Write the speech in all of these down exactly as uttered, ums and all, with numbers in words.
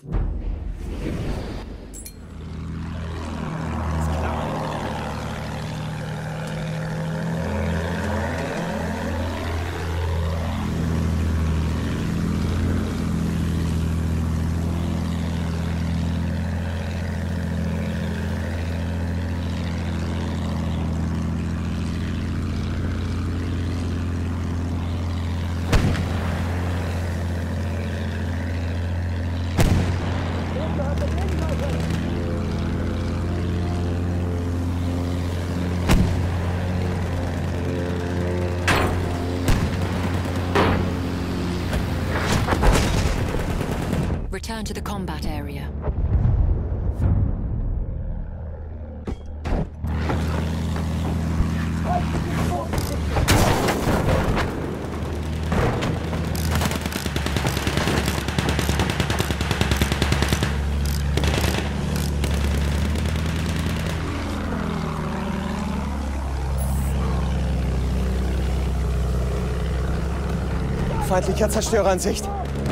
Return to the combat area. Feindlicher Zerstörer in Sicht.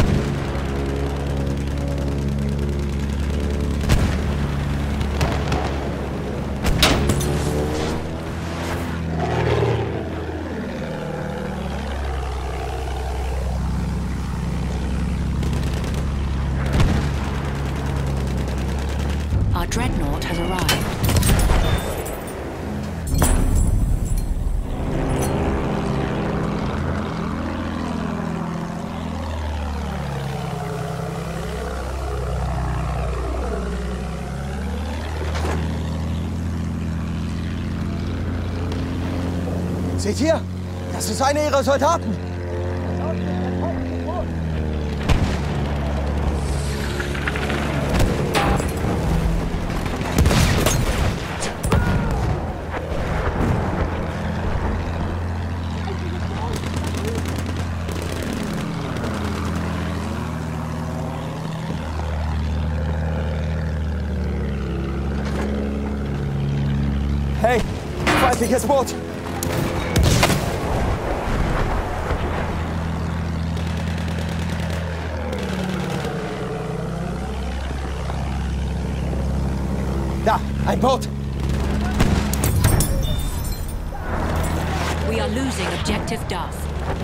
Our dreadnought has arrived. Seht ihr? Das ist einer ihrer Soldaten. Hey, feindliches Boot! Da, ein Boot! We are losing objective Duff.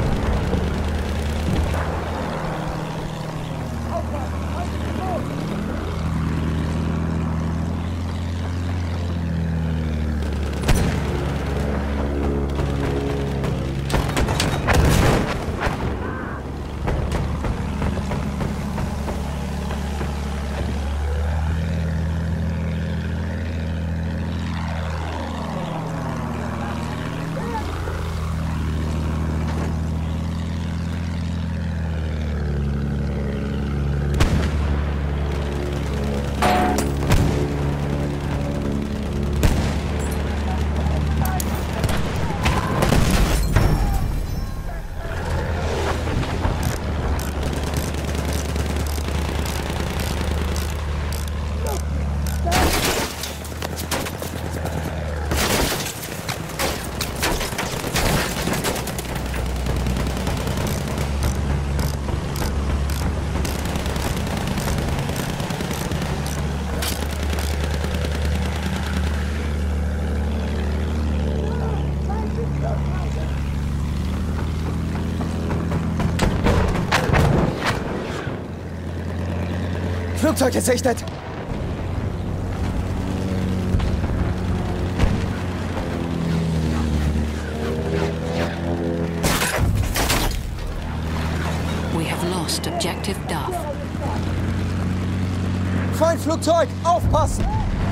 Flugzeug gesichtet! We have lost objective Duff. Feindflugzeug! Aufpassen!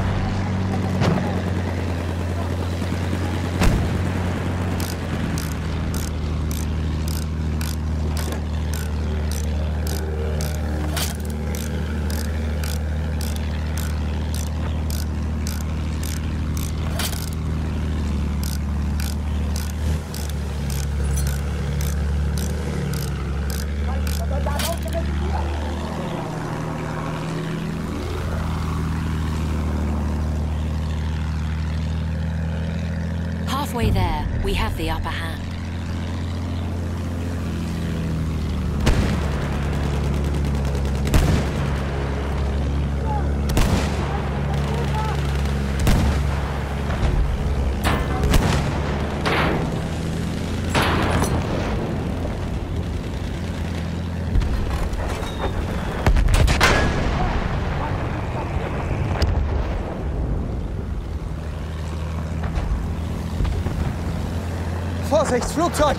Halfway there, we have the upper hand. Vorsicht, Flugzeug!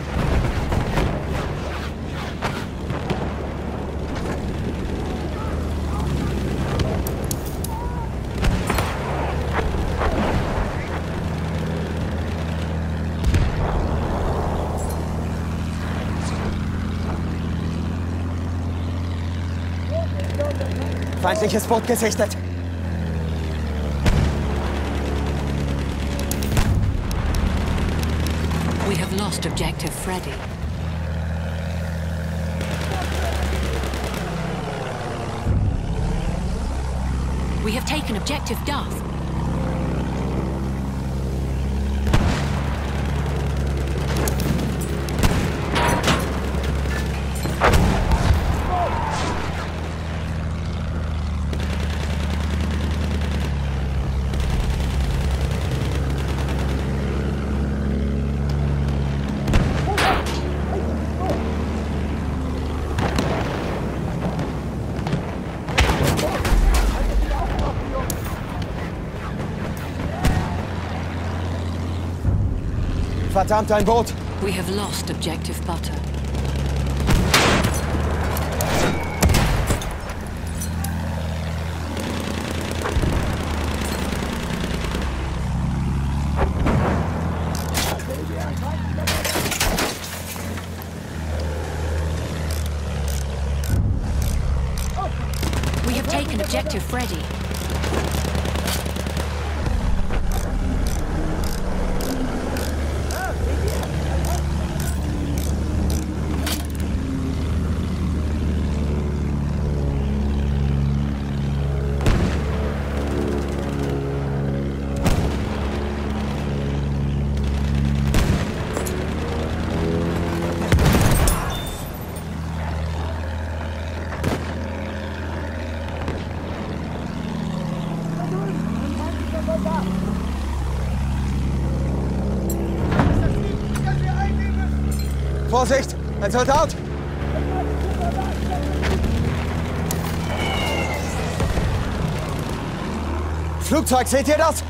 Feindliches Boot gesichtet. We have lost objective Freddy. We have taken objective Duff. Verdammt, ein Boot! We have lost objective Butter. We have taken objective Freddy. Vorsicht! Ein Soldat! Flugzeug, seht ihr das?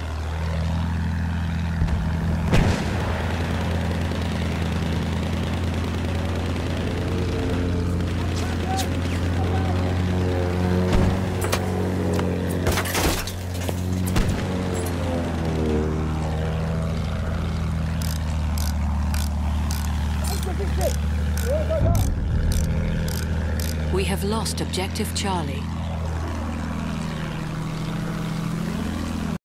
We have lost objective Charlie.